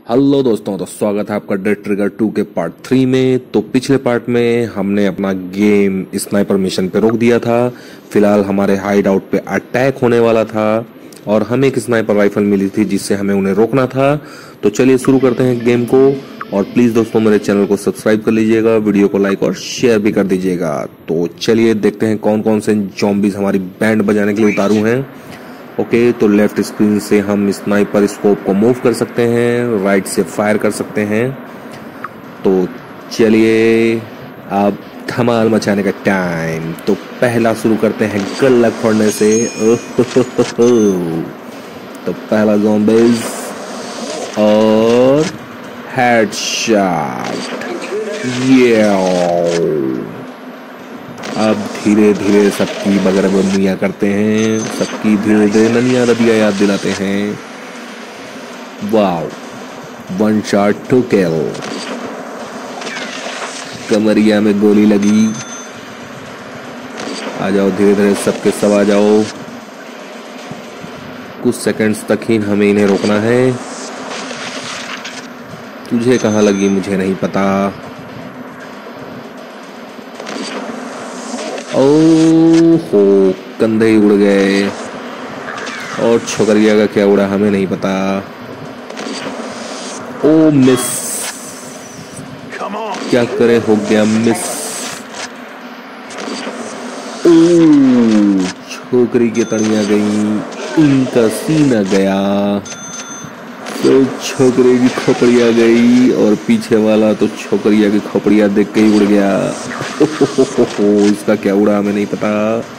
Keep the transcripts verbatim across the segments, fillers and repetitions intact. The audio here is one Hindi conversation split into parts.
हेलो दोस्तों, तो स्वागत है आपका डेड ट्रिगर टू के पार्ट थ्री में। तो पिछले पार्ट में हमने अपना गेम स्नाइपर मिशन पे रोक दिया था। फिलहाल हमारे हाइड आउट पे अटैक होने वाला था और हमें एक स्नाइपर राइफल मिली थी जिससे हमें उन्हें रोकना था। तो चलिए शुरू करते हैं गेम को। और प्लीज दोस्तों मेरे चैनल को सब्सक्राइब कर लीजिएगा, वीडियो को लाइक और शेयर भी कर दीजिएगा। तो चलिए देखते हैं कौन कौन से जॉम्बीज हमारी बैंड बजाने के लिए उतारू हैं। ओके okay, तो लेफ्ट स्क्रीन से हम स्नाइपर स्कोप को मूव कर सकते हैं, राइट से फायर कर सकते हैं। तो चलिए अब धमाल मचाने का टाइम। तो पहला शुरू करते हैं गल्ला फोड़ने से। तो पहला ज़ॉम्बीज और हेडशॉट। ये अब धीरे धीरे सबकी बगैर बंदियां करते हैं, सबकी धीरे धीरे ननिया रदिया याद दिलाते हैं। Wow, one shot to kill. कमरिया में गोली लगी। आ जाओ धीरे धीरे सबके सब आ जाओ। कुछ सेकंड्स तक ही हमें इन्हें रोकना है। तुझे कहाँ लगी मुझे नहीं पता। ओहो, कंधे ही उड़ गए और छोकरिया का क्या उड़ा हमें नहीं पता। ओ मिस, क्या करे, हो गया मिस। ओ छोकरी की तड़ियां गई, इनका सीना गया। तो छोकरे की खोपड़िया गई और पीछे वाला तो छोकरिया की खोपड़िया देख के ही उड़ गया। ओहो, इसका क्या उड़ा हमें नहीं पता।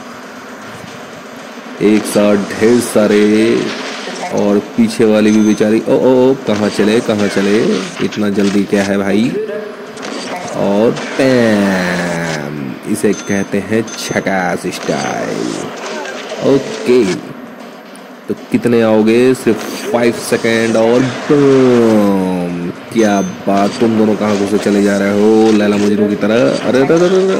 एक साथ ढेर सारे और पीछे वाली भी बेचारी। ओ ओ कहाँ चले कहाँ चले, इतना जल्दी क्या है भाई। और पैम, इसे कहते हैं झकास स्टाइल। ओके, तो कितने आओगे, सिर्फ फाइव सेकेंड और बूम। क्या बात, तुम दोनों कहाँ घुसे चले जा रहे हो लैला मजनू की तरह। अरे अरे अरे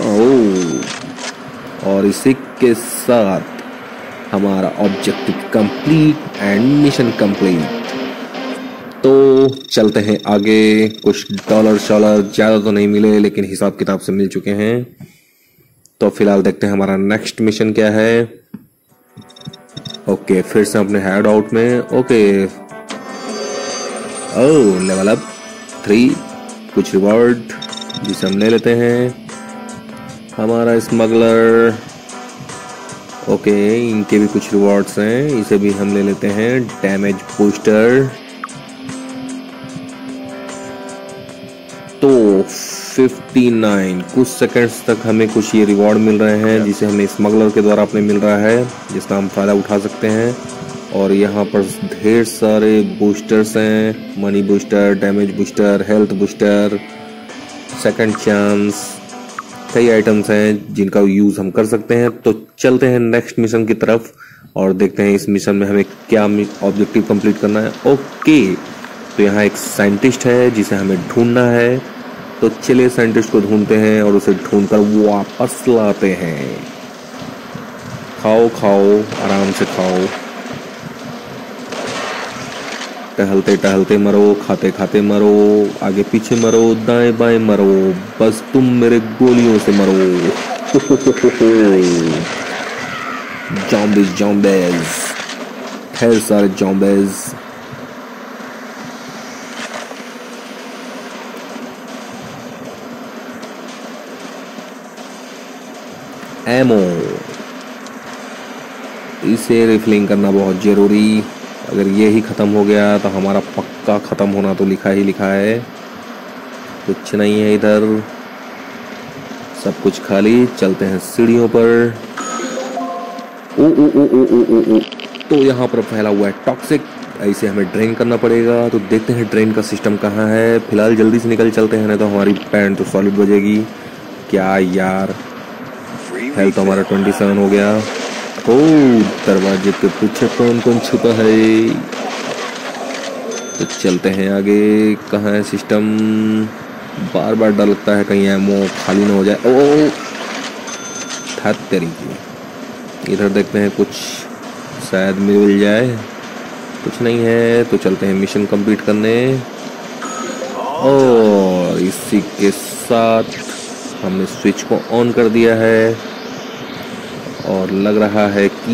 ओ, और इसी के साथ हमारा objective complete and mission complete. तो चलते हैं आगे। कुछ डॉलर शॉलर ज्यादा तो नहीं मिले लेकिन हिसाब किताब से मिल चुके हैं। तो फिलहाल देखते हैं हमारा नेक्स्ट मिशन क्या है। ओके okay, फिर से अपने हेड आउट में। Okay oh, level up three, कुछ रिवॉर्ड जिसे हम ले लेते हैं। हमारा स्मगलर। ओके okay, इनके भी कुछ रिवॉर्ड्स हैं, इसे भी हम ले लेते हैं। Damage booster. तो उनसठ कुछ सेकंड्स तक हमें कुछ ये रिवॉर्ड मिल रहे हैं जिसे हमें स्मगलर के द्वारा अपने मिल रहा है, जिसका हम फायदा उठा सकते हैं। और यहाँ पर ढेर सारे बूस्टर्स हैं, money booster, damage booster, health booster, second chance, कई आइटम्स हैं जिनका यूज हम कर सकते हैं। तो चलते हैं नेक्स्ट मिशन की तरफ और देखते हैं इस मिशन में हमें क्या ऑब्जेक्टिव कंप्लीट करना है। ओके, तो यहाँ एक साइंटिस्ट है जिसे हमें ढूंढना है। तो चलिए साइंटिस्ट को ढूंढते हैं और उसे ढूंढकर वापस लाते हैं। खाओ खाओ, आराम से खाओ, टहलते टहलते मरो, खाते खाते मरो, आगे पीछे मरो, दाएं बाएं मरो, बस तुम मेरे गोलियों से मरो। जॉम्बीज जॉम्बीज, ढेर सारे जॉम्बीज। एमो, इसे रिफिलिंग करना बहुत जरूरी। अगर ये ही खत्म हो गया तो हमारा पक्का खत्म होना तो लिखा ही लिखा है। कुछ नहीं है इधर, सब कुछ खाली। चलते हैं सीढ़ियों पर। ओ ओ ओ ओ ओ ओ ओ, तो यहाँ पर फैला हुआ है टॉक्सिक, ऐसे हमें ड्रेन करना पड़ेगा। तो देखते हैं ड्रेन का सिस्टम कहाँ है। फिलहाल जल्दी से निकल चलते हैं, नहीं तो हमारी पैंट तो सॉलिड बजेगी। क्या यार, हेल्थ तो हमारा सत्ताईस हो गया। ओ, दरवाजे के पीछे कौन कौन छुपा है। तो चलते हैं आगे। कहाँ है सिस्टम, बार बार डर लगता है कहीं एमो खाली ना हो जाए। ओ था तरीके। इधर देखते हैं कुछ शायद मिल जाए। कुछ नहीं है तो चलते हैं मिशन कंप्लीट करने। और इसी के साथ हमने स्विच को ऑन कर दिया है और लग रहा है कि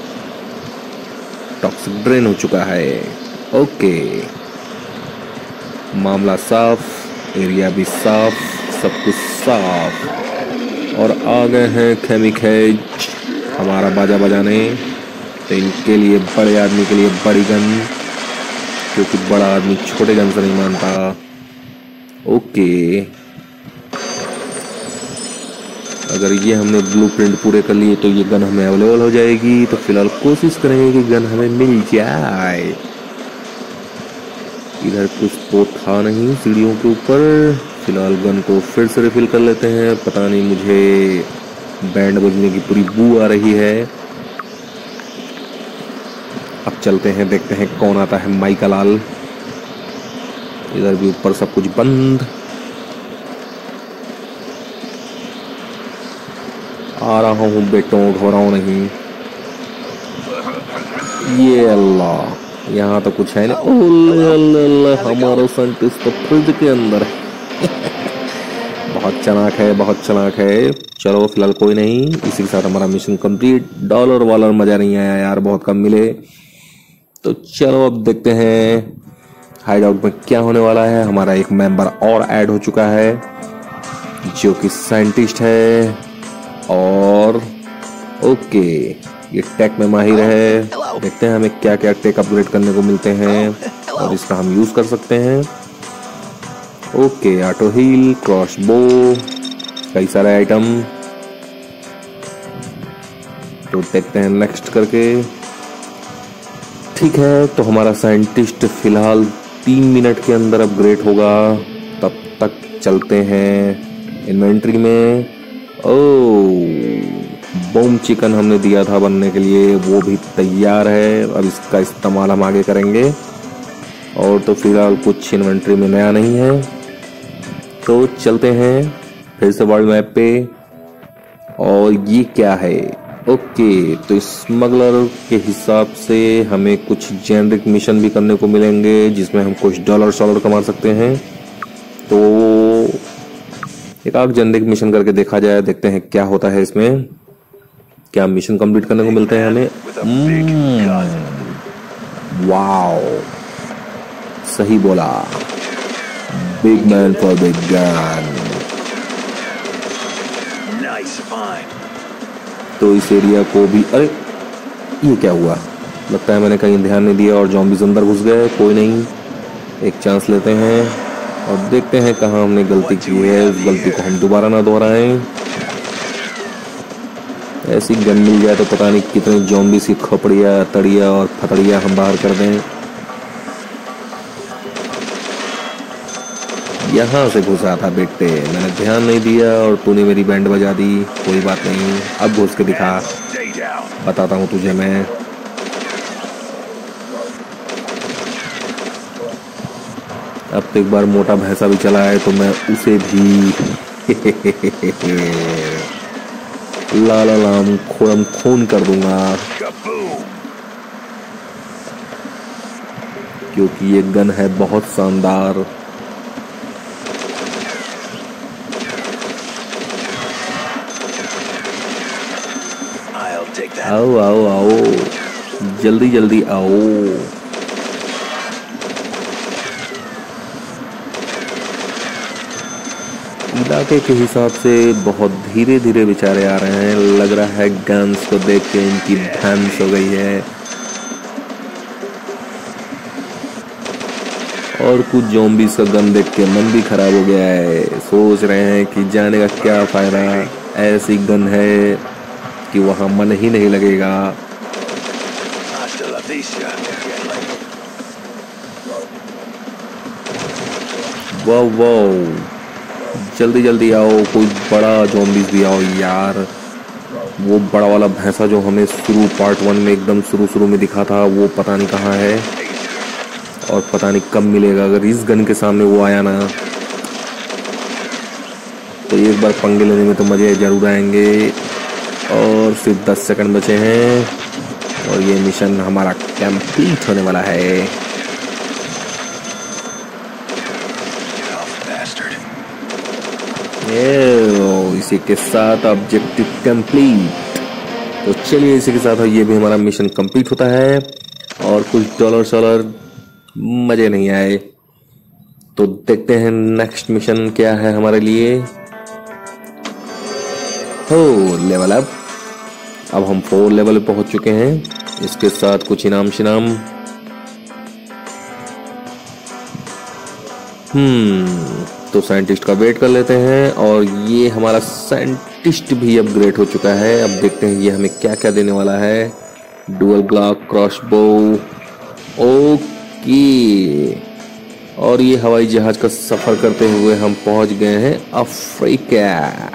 टॉक्सिक ड्रेन हो चुका है। ओके, मामला साफ, एरिया भी साफ, सब कुछ साफ। और आ गए हैं खेमिखेज हमारा बाजा बजाने। तो इनके लिए, बड़े आदमी के लिए बड़ी गन, क्योंकि बड़ा आदमी छोटे गन से नहीं मानता। ओके, अगर ये हमने ब्लूप्रिंट पूरे कर लिए तो ये गन हमें अवेलेबल हो जाएगी। तो फिलहाल कोशिश करेंगे कि गन हमें मिल जाए। इधर कुछ तो था नहीं सीढ़ियों के ऊपर। फिलहाल गन को फिर से रिफिल कर लेते हैं। पता नहीं, मुझे बैंड बजने की पूरी बू आ रही है। अब चलते हैं, देखते हैं कौन आता है। माई का लाल। इधर भी ऊपर सब कुछ बंद। आ रहा हूँ बेटों, घबराओ नहीं। ये अल्लाह, यहाँ तो कुछ है नहीं। ओले अल्लाह, हमारा साइंटिस्ट तो फ्रिज के अंदर है। बहुत चालाक है, बहुत चालाक है। चलो फिलहाल कोई नहीं, इसी के साथ हमारा मिशन कंप्लीट। डॉलर वालर मजा नहीं आया यार, बहुत कम मिले। तो चलो अब देखते हैं हाइड आउट में क्या होने वाला है। हमारा एक मेंबर और ऐड हो चुका है जो कि साइंटिस्ट है। और ओके, ये टेक में माहिर है। देखते हैं हमें क्या क्या टेक अपग्रेड करने को मिलते हैं और इसका हम यूज कर सकते हैं। ओके, ऑटो हील, क्रॉस बो, कई सारे आइटम। तो देखते हैं नेक्स्ट करके। ठीक है, तो हमारा साइंटिस्ट फिलहाल तीन मिनट के अंदर अपग्रेड होगा। तब तक चलते हैं इन्वेंट्री में। ओह, बम चिकन हमने दिया था बनने के लिए, वो भी तैयार है। अब इसका इस्तेमाल हम आगे करेंगे। और तो फिलहाल कुछ इन्वेंट्री में नया नहीं है। तो चलते हैं फिर से वर्ल्ड मैप पे। और ये क्या है? ओके, तो स्मगलर के हिसाब से हमें कुछ जेनरिक मिशन भी करने को मिलेंगे जिसमें हम कुछ डॉलर शॉलर कमा सकते हैं। तो एक आग जेनरिक मिशन करके देखा जाए, देखते हैं क्या होता है इसमें, क्या मिशन कंप्लीट करने को मिलते हैं हमें। वाओ, सही बोला, big man for big gun. तो इस एरिया को भी, अरे ये क्या हुआ? लगता है मैंने कहीं ध्यान नहीं दिया और ज़ॉम्बीज़ अंदर घुस गए। कोई नहीं, एक चांस लेते हैं और देखते हैं कहाँ हमने गलती की है। उस गलती को हम दोबारा ना दोहराएं। ऐसी गन मिल जाए तो पता नहीं कितने ज़ॉम्बीज़ की खोपड़िया, तड़िया और फतड़िया हम बाहर कर दें। यहाँ से घुसा था बेटे, मैंने ध्यान नहीं दिया और तूने मेरी बैंड बजा दी। कोई बात नहीं, अब घुस के दिखा, बताता हूँ तुझे मैं। अब तो एक बार मोटा भैंसा भी चला है तो मैं उसे भी लाला लाम खोड़म खून कर दूंगा, क्योंकि ये गन है बहुत शानदार। आओ आओ आओ, जल्दी जल्दी आओ। इलाके के हिसाब से बहुत धीरे धीरे बेचारे आ रहे हैं। लग रहा है गन्स को देख के इनकी भैंस हो गई है। और कुछ ज़ॉम्बीज़ का गन देख के मन भी खराब हो गया है। सोच रहे हैं कि जाने का क्या फायदा, ऐसी गन है कि वहां मन ही नहीं लगेगा। वाह वाह, जल्दी जल्दी आओ, कोई बड़ा ज़ॉम्बीज़ भी आओ यार। वो बड़ा वाला भैंसा जो हमें शुरू पार्ट वन में एकदम शुरू शुरू में दिखा था, वो पता नहीं कहाँ है और पता नहीं कब मिलेगा। अगर इस गन के सामने वो आया ना तो एक बार पंगे लेने में तो मजे जरूर आएंगे। और सिर्फ दस सेकंड बचे हैं और ये मिशन हमारा कंप्लीट होने वाला है। ए, इसी के साथ ऑब्जेक्टिव कंप्लीट। तो चलिए इसी के साथ ये भी हमारा मिशन कंप्लीट होता है और कुछ डॉलर शॉलर मजे नहीं आए। तो देखते हैं नेक्स्ट मिशन क्या है हमारे लिए। हो लेवल अप। अब हम फोर लेवल पे पहुंच चुके हैं। इसके साथ कुछ इनाम शिनाम। हम्म तो साइंटिस्ट का वेट कर लेते हैं और ये हमारा साइंटिस्ट भी अपग्रेड हो चुका है। अब देखते हैं ये हमें क्या क्या देने वाला है। Dual Glock, crossbow, okay. और ये हवाई जहाज का सफर करते हुए हम पहुंच गए हैं अफ्रीका।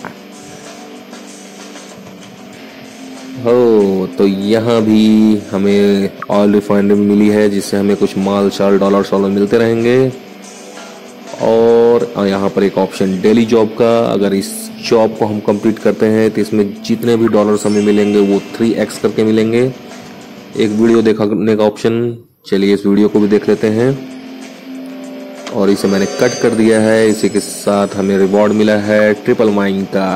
हो तो यहाँ भी हमें ऑयल रिफाइनरी मिली है जिससे हमें कुछ माल शाल डॉलर शॉलर मिलते रहेंगे। और यहाँ पर एक ऑप्शन डेली जॉब का, अगर इस जॉब को हम कंप्लीट करते हैं तो इसमें जितने भी डॉलर्स हमें मिलेंगे वो थ्री एक्स करके मिलेंगे। एक वीडियो देखने का ऑप्शन, चलिए इस वीडियो को भी देख लेते हैं। और इसे मैंने कट कर दिया है। इसी के साथ हमें रिवॉर्ड मिला है ट्रिपल माइन का।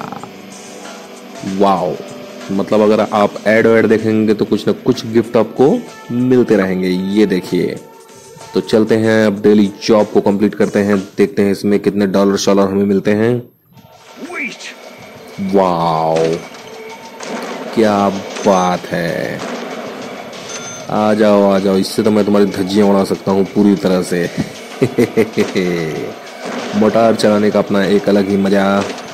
वाओ, मतलब अगर आप एड वेड देखेंगे तो कुछ ना कुछ गिफ्ट आपको मिलते रहेंगे। ये देखिए। तो चलते हैं अब डेली जॉब को कंप्लीट करते हैं, देखते हैं इसमें कितने डॉलर शॉलर हमें मिलते हैं। वाओ क्या बात है। आ जाओ आ जाओ, इससे तो मैं तुम्हारी धज्जियां उड़ा सकता हूँ पूरी तरह से। मोटार चलाने का अपना एक अलग ही मजा।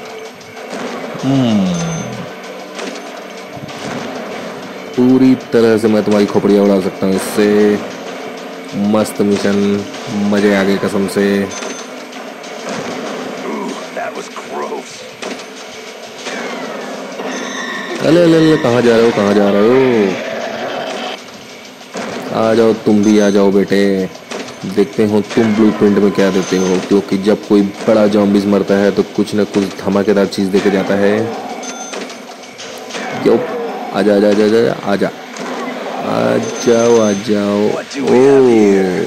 पूरी तरह से मैं तुम्हारी खोपड़ियां उड़ा सकता हूँ इससे। मस्त मिशन, मजे आ गए कसम से। अले अले अले, कहाँ जा रहे हो कहाँ जा रहे हो? आ जाओ तुम भी आ जाओ बेटे, देखते हो तुम ब्लूप्रिंट में क्या देते हो। क्योंकि जब कोई बड़ा जॉम्बीज मरता है तो कुछ न कुछ धमाकेदार चीज देके जाता है। क्यों? आजा आजा आजा आजा आजा आ जाओ आ जाओ। ओ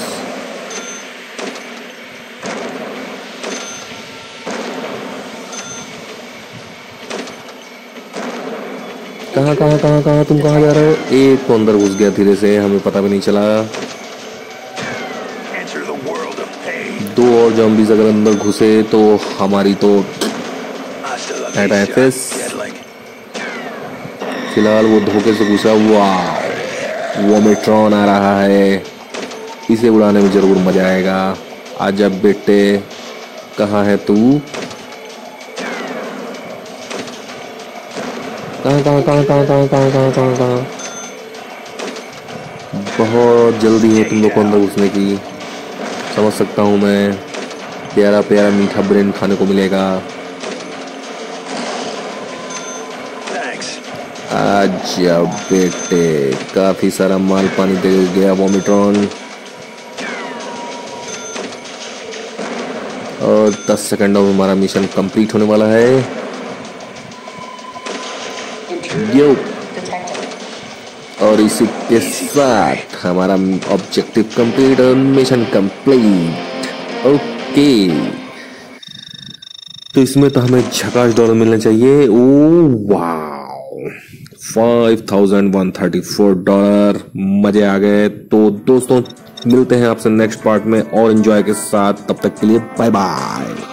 कहाँ कहाँ कहाँ कहाँ तुम कहाँ जा रहे हो? एक तो अंदर घुस गया धीरे से, हमें पता भी नहीं चला। दो और जॉम्बीज अगर अंदर घुसे तो हमारी तो एटैफिस। फिलहाल वो धोखे से घुसा। वाह, वोमेट्रॉन आ रहा है, इसे उड़ाने में जरूर मजा आएगा। आजा बेटे, कहाँ है तू? कहाँ कहाँ कहाँ कहाँ कहाँ कहाँ कहाँ कहाँ कहाँ? बहुत जल्दी है तुम लोग को अंदर घुसने की, समझ सकता हूँ मैं। प्यारा प्यारा मीठा ब्रेन खाने को मिलेगा। आजा बेटे, काफी सारा माल पानी दे गया वोमेट्रॉन। और दस सेकंडों में हमारा मिशन कंप्लीट होने वाला है। यो, और इसी के साथ हमारा ऑब्जेक्टिव कंप्लीट और मिशन कंप्लीट। ओके, तो इसमें तो हमें झकाश डॉलर मिलना चाहिए। ओ वाह, five thousand one thirty four dollar, मजे आ गए। तो दोस्तों मिलते हैं आपसे नेक्स्ट पार्ट में और एंजॉय के साथ, तब तक के लिए बाय बाय।